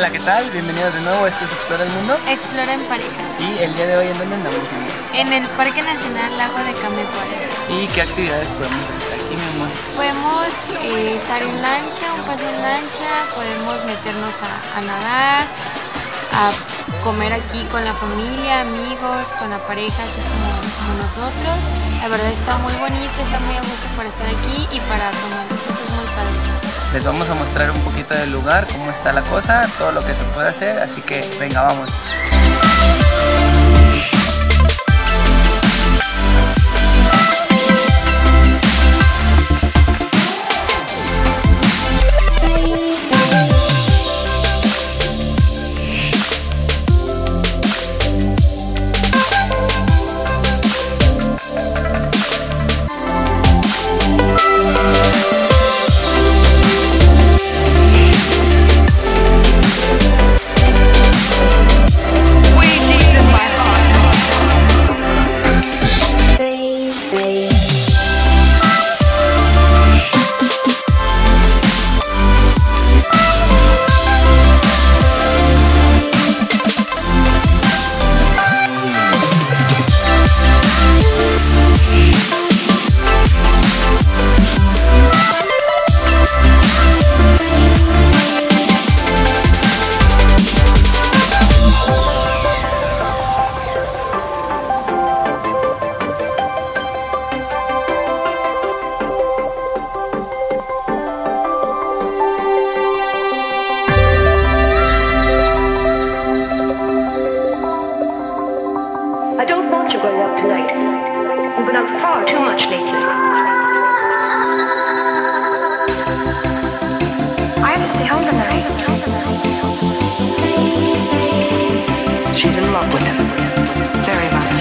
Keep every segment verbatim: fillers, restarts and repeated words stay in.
Hola, ¿qué tal? Bienvenidos de nuevo, esto es Explora el Mundo. Explora en pareja. Y el día de hoy, ¿en dónde andamos? En el Parque Nacional Lago de Camecuaro. ¿Y qué actividades podemos hacer aquí, mi amor? Podemos eh, estar en lancha, un paseo en lancha, podemos meternos a, a nadar, a comer aquí con la familia, amigos, con la pareja, así como, como nosotros. La verdad está muy bonito, está muy a gusto para estar aquí y para tomar fotos muy padres. Les vamos a mostrar un poquito del lugar, cómo está la cosa, todo lo que se puede hacer, así que venga, vamos. I don't want to go out tonight. You've been out far too much lately. I have to stay home tonight. She's in love with him. Very much.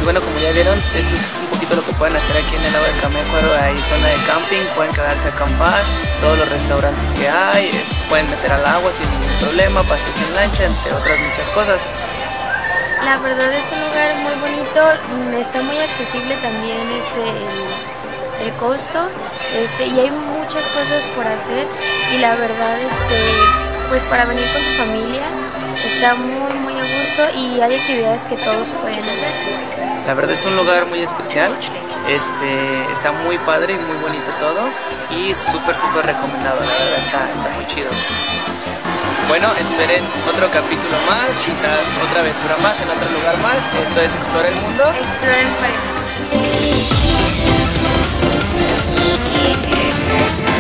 pues bueno, como ya vieron, esto es un poquito lo que pueden hacer aquí en el lago de Camécuaro. Hay zona de camping, pueden quedarse a acampar, todos los restaurantes que hay, pueden meter al agua sin ningún problema, paseos en lancha, entre otras muchas cosas. La verdad es un lugar muy bonito, está muy accesible también este, el, el costo, este, y hay muchas cosas por hacer, y la verdad, este, pues para venir con su familia está muy muy a gusto y hay actividades que todos pueden hacer. La verdad es un lugar muy especial, este, está muy padre y muy bonito todo, y súper súper recomendado, la verdad está, está muy chido. Bueno, esperen otro capítulo más, quizás otra aventura más en otro lugar más. Esto es Explora el Mundo. Explora en pareja.